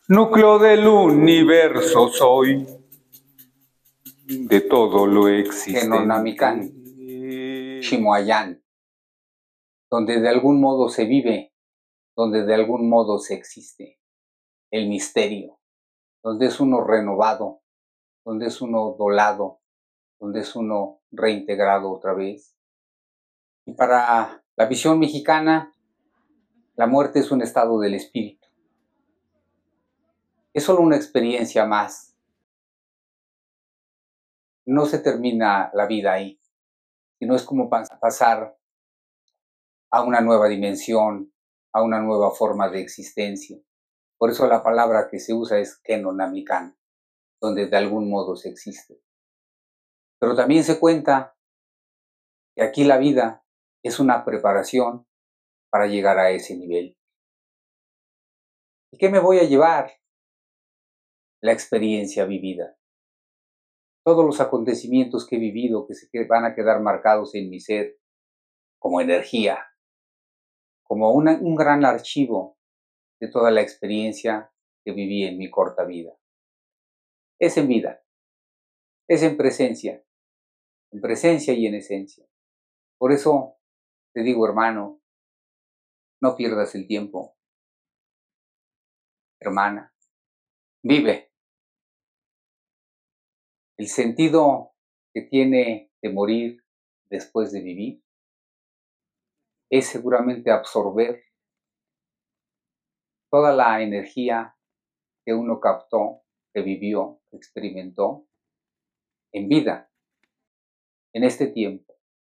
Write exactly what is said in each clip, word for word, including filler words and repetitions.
Núcleo del universo soy, de todo lo existente. Genonamicán, Shimoayán, donde de algún modo se vive, donde de algún modo se existe, el misterio, donde es uno renovado, donde es uno dolado, donde es uno reintegrado otra vez. Y para la visión mexicana, la muerte es un estado del espíritu. Es solo una experiencia más. No se termina la vida ahí, sino es como pasar a una nueva dimensión, a una nueva forma de existencia. Por eso la palabra que se usa es Genonamicán, donde de algún modo se existe. Pero también se cuenta que aquí la vida es una preparación para llegar a ese nivel. ¿Y qué me voy a llevar? La experiencia vivida. Todos los acontecimientos que he vivido que se van a quedar marcados en mi ser como energía, como una, un gran archivo de toda la experiencia que viví en mi corta vida. Es en vida, es en presencia, en presencia y en esencia. Por eso te digo, hermano, no pierdas el tiempo. Hermana, vive. El sentido que tiene de morir después de vivir es seguramente absorber toda la energía que uno captó, que vivió, que experimentó en vida, en este tiempo.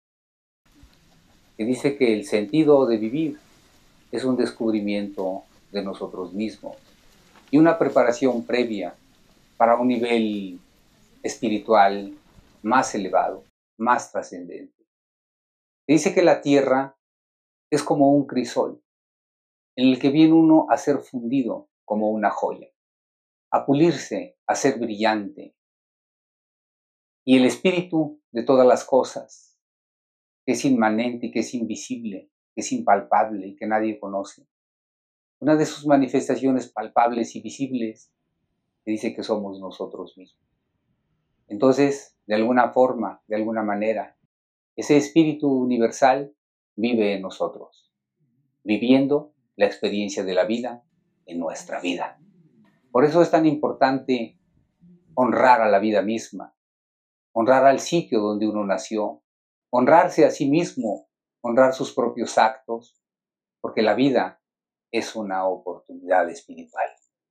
Que dice que el sentido de vivir es un descubrimiento de nosotros mismos y una preparación previa para un nivel espiritual más elevado, más trascendente. Dice que la tierra es como un crisol en el que viene uno a ser fundido como una joya, a pulirse, a ser brillante. Y el espíritu de todas las cosas, que es inmanente y que es invisible, que es impalpable y que nadie conoce. Una de sus manifestaciones palpables y visibles que dice que somos nosotros mismos. Entonces, de alguna forma, de alguna manera, ese espíritu universal vive en nosotros, viviendo la experiencia de la vida en nuestra vida. Por eso es tan importante honrar a la vida misma, honrar al sitio donde uno nació, honrarse a sí mismo, honrar sus propios actos, porque la vida es una oportunidad espiritual.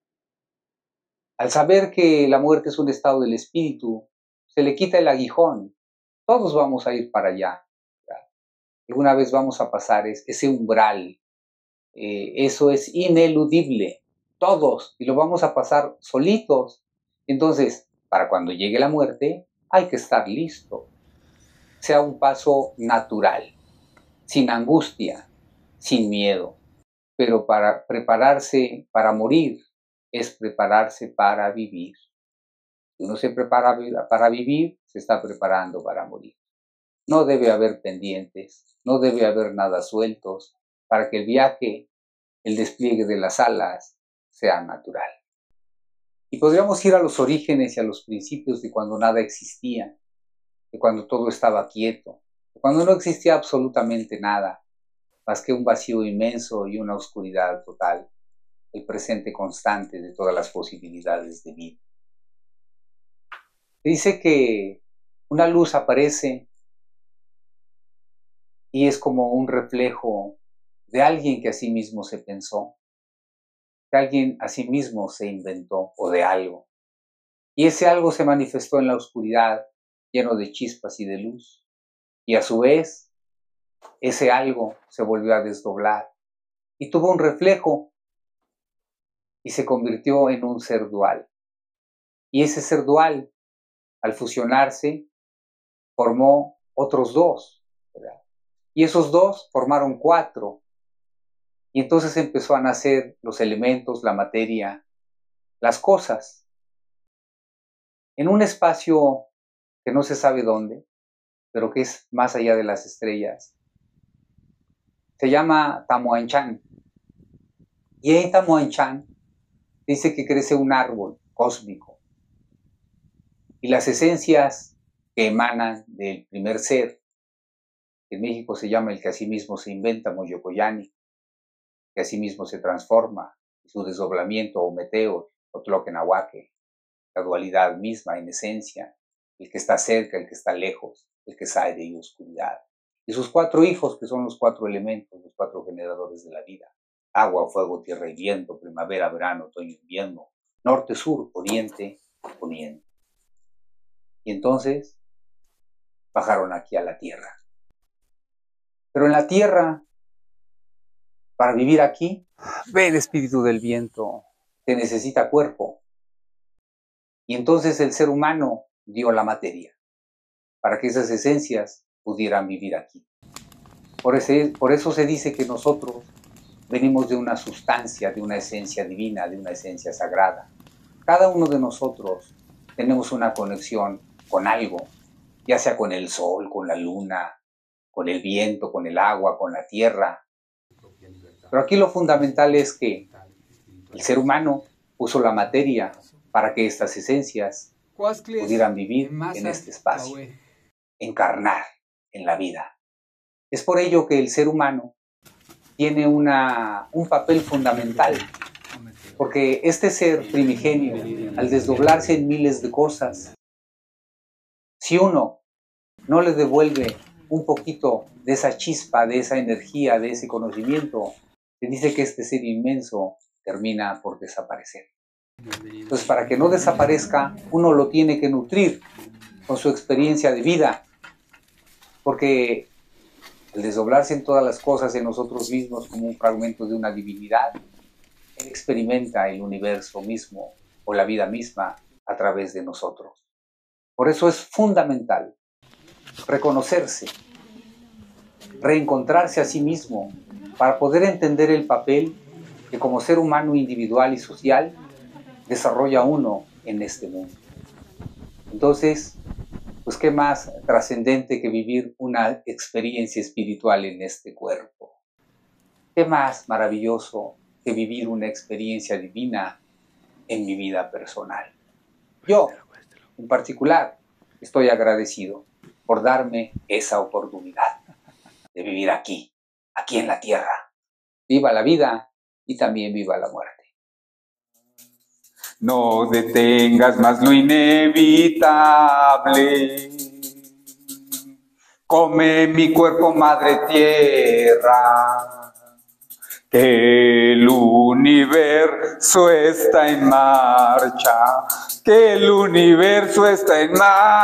Al saber que la muerte es un estado del espíritu, se le quita el aguijón. Todos vamos a ir para allá. Alguna vez vamos a pasar ese umbral. Eh, eso es ineludible. Todos. Y lo vamos a pasar solitos. Entonces, para cuando llegue la muerte, hay que estar listo. Sea un paso natural, sin angustia, sin miedo. Pero para prepararse para morir es prepararse para vivir. Si uno se prepara para vivir, se está preparando para morir. No debe haber pendientes, no debe haber nada sueltos para que el viaje, el despliegue de las alas, sea natural. Y podríamos ir a los orígenes y a los principios de cuando nada existía, de cuando todo estaba quieto, de cuando no existía absolutamente nada, más que un vacío inmenso y una oscuridad total, el presente constante de todas las posibilidades de vida. Dice que una luz aparece y es como un reflejo de alguien que a sí mismo se pensó, que alguien a sí mismo se inventó o de algo. Y ese algo se manifestó en la oscuridad, lleno de chispas y de luz. Y a su vez, ese algo se volvió a desdoblar y tuvo un reflejo y se convirtió en un ser dual. Y ese ser dual, al fusionarse, formó otros dos, ¿verdad? Y esos dos formaron cuatro. Y entonces empezó a nacer los elementos, la materia, las cosas. En un espacio que no se sabe dónde, pero que es más allá de las estrellas. Se llama Tamuanchán. Y en Tamuanchán dice que crece un árbol cósmico y las esencias que emanan del primer ser, que en México se llama el que a sí mismo se inventa, Moyocoyani, que a sí mismo se transforma, su desdoblamiento o meteo, o Tloquenahuaque, la dualidad misma en esencia, el que está cerca, el que está lejos, el que es aire y oscuridad. Y sus cuatro hijos, que son los cuatro elementos, los cuatro generadores de la vida: agua, fuego, tierra y viento, primavera, verano, otoño, invierno, norte, sur, oriente, poniente. Y entonces bajaron aquí a la tierra. Pero en la tierra, para vivir aquí, ve el espíritu del viento, que necesita cuerpo. Y entonces el ser humano dio la materia para que esas esencias pudieran vivir aquí. Por, ese, por eso se dice que nosotros venimos de una sustancia, de una esencia divina, de una esencia sagrada. Cada uno de nosotros tenemos una conexión con algo, ya sea con el sol, con la luna, con el viento, con el agua, con la tierra. Pero aquí lo fundamental es que el ser humano puso la materia para que estas esencias pudieran vivir en este espacio, encarnar en la vida. Es por ello que el ser humano tiene una, un papel fundamental, porque este ser primigenio, al desdoblarse en miles de cosas, si uno no le devuelve un poquito de esa chispa, de esa energía, de ese conocimiento, se dice que este ser inmenso termina por desaparecer. Entonces, para que no desaparezca, uno lo tiene que nutrir con su experiencia de vida, porque al desdoblarse en todas las cosas en nosotros mismos como un fragmento de una divinidad, él experimenta el universo mismo o la vida misma a través de nosotros. Por eso es fundamental reconocerse, reencontrarse a sí mismo, para poder entender el papel que como ser humano individual y social desarrolla uno en este mundo. Entonces, pues qué más trascendente que vivir una experiencia espiritual en este cuerpo. Qué más maravilloso que vivir una experiencia divina en mi vida personal. Yo, en particular, estoy agradecido por darme esa oportunidad de vivir aquí, aquí en la tierra. Viva la vida y también viva la muerte. No detengas más lo inevitable. Come mi cuerpo, madre tierra, que el universo está en marcha, que el universo está en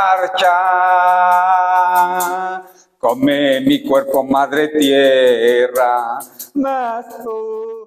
marcha. Come mi cuerpo, madre tierra, más.